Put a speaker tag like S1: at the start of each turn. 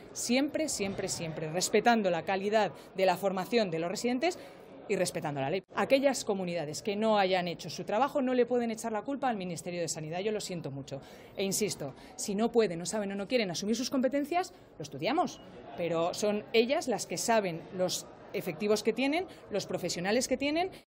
S1: siempre, siempre, siempre, respetando la calidad de la formación de los residentes y respetando la ley. Aquellas comunidades que no hayan hecho su trabajo no le pueden echar la culpa al Ministerio de Sanidad, yo lo siento mucho. E insisto, si no pueden, no saben o no quieren asumir sus competencias, lo estudiamos, pero son ellas las que saben los efectivos que tienen, los profesionales que tienen.